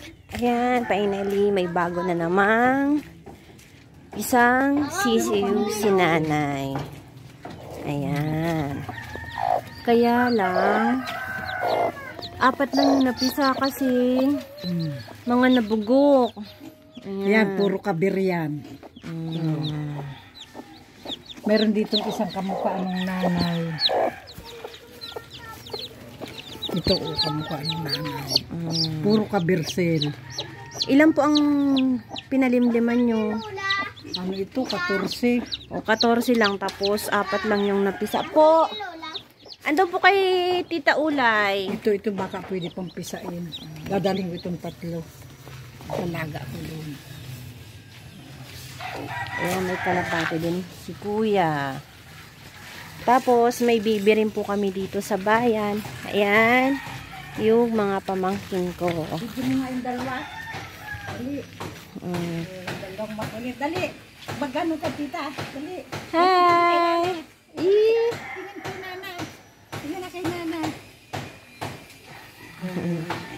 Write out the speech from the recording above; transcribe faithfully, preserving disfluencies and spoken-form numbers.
Ayan, finally, may bago na namang isang sisiw si nanay. Ayan. Kaya lang, apat lang yung napisa kasi mm. mga nabugok. Ayan. Yan, puro kabir yan. Mm. Mm. Meron dito isang kamukha ng nanay. Ito o, kamukha ng nanay. Mm. Puro kabirsel. Ilan po ang pinalimliman nyo? Ano ito? fourteen. O, fourteen lang. Tapos, apat lang yung napisa po. Ando po kay Tita Ulay. Ito, ito baka pwede pang pisain. Dadaling ko itong tatlo. Talaga ko doon. Ayan, may kalapate din si Kuya. Tapos, may bibi rin po kami dito sa bayan. Ayan, yung mga pamangkin ko. Dito mo nga yung dalawa. Dali. Mm. Dalawang makulit. Dali. Magano ka, tita? Dali. Hi! Tingin ko, nana. Tingin na kay nana.